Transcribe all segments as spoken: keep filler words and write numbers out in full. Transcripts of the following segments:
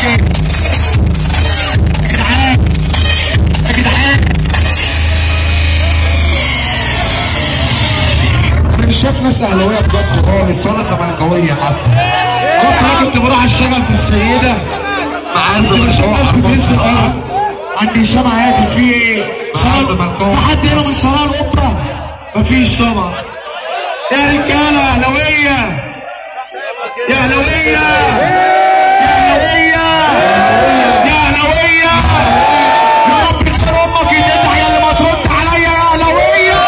مش شايف ناس اهلاويه بجد خالص ولا زملكاويه حتى. انا كنت بروح اشتغل في السيده مع الزمالك عند هشام عادل. في ايه؟ في حد هنا من صلاح القبه؟ مفيش طبعا. يا رجاله اهلاويه يا اهلاويه يا اهلاويه يا اهلاويه يا رب يكسر امك يدفع يا اللي ما ترد عليا يا اهلاويه.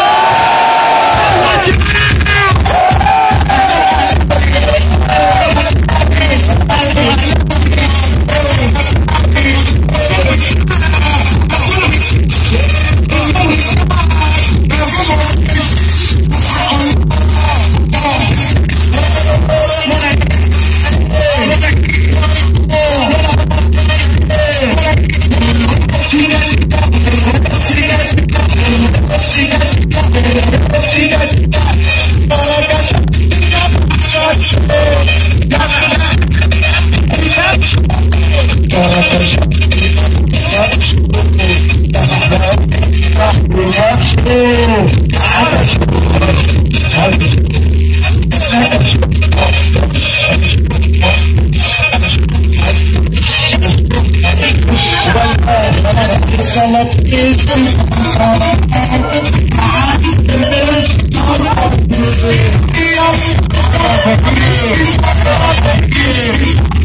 Thank you.